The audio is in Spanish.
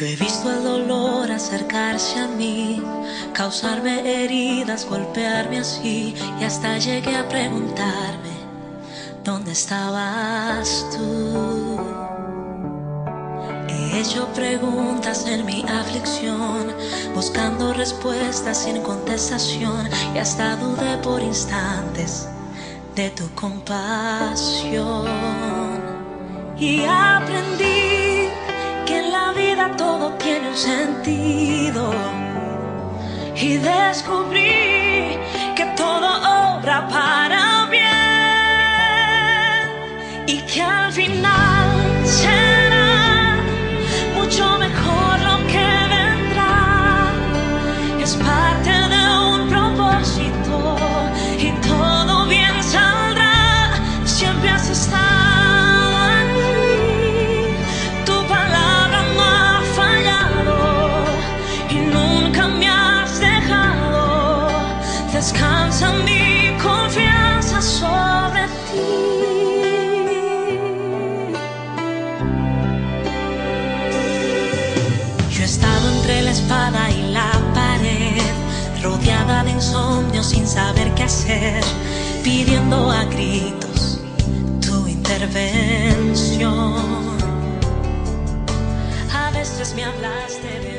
Yo he visto el dolor acercarse a mí, causarme heridas, golpearme así, y hasta llegué a preguntarme, ¿dónde estabas tú? He hecho preguntas en mi aflicción, buscando respuestas sin contestación, y hasta dudé por instantes de tu compasión. Y aprendí que en la vida todo tiene un sentido, y descubrí que todo obra para bien, y que al final será mucho mejor lo que vendrá. Es parte de un propósito y todo bien saldrá. Siempre has estado ahí, tu palabra no ha fallado y nunca me has dejado. Descansa mi confianza sobre ti. Yo he estado entre la espada y la pared, rodeada de insomnio sin saber qué hacer, pidiendo a gritos tu intervención. A veces me hablaste de